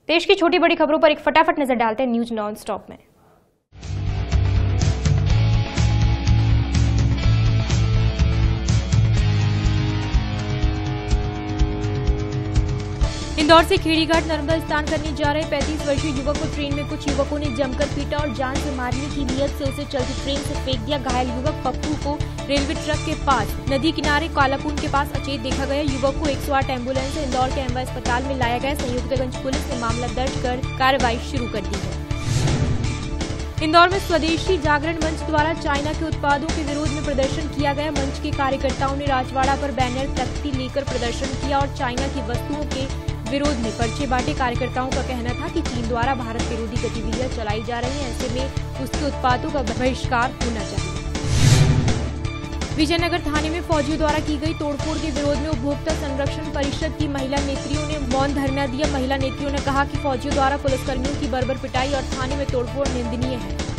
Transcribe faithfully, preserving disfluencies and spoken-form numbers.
देश की छोटी बड़ी खबरों पर एक फटाफट नजर डालते हैं न्यूज नॉन स्टॉप में। इंदौर से खेड़ीघाट नर्मदा स्नान करने जा रहे पैंतीस वर्षीय युवक को ट्रेन में कुछ युवकों ने जमकर पीटा और जान से मारने की नीयत से उसे चलती ट्रेन से फेंक दिया। घायल युवक पप्पू को रेलवे ट्रैक के पास नदी किनारे कालापुन के पास अचेत देखा गया। युवक को एक सौ आठ एम्बुलेंस से इंदौर के एमवा अस्पताल में लाया गया। संयुक्तगंज पुलिस ने मामला दर्ज कर कार्रवाई शुरू कर दी है। इंदौर में स्वदेशी जागरण मंच द्वारा चाइना के उत्पादों के विरोध में प्रदर्शन किया गया। मंच के कार्यकर्ताओं ने राजवाड़ा पर बैनर तख्ती लेकर प्रदर्शन किया और चाइना की वस्तुओं के विरोध में पर्चे बांटे। कार्यकर्ताओं का कहना था कि चीन द्वारा भारत विरोधी गतिविधियां चलाई जा रही हैं, ऐसे में उसके उत्पादों का बहिष्कार होना चाहिए। विजयनगर थाने में फौजियों द्वारा की गई तोड़फोड़ के विरोध में उपभोक्ता संरक्षण परिषद की महिला नेत्रियों ने मौन धरना दिया। महिला नेत्रियों ने कहा कि फौजियों द्वारा पुलिसकर्मियों की बर्बर पिटाई और थाने में तोड़फोड़ निंदनीय है।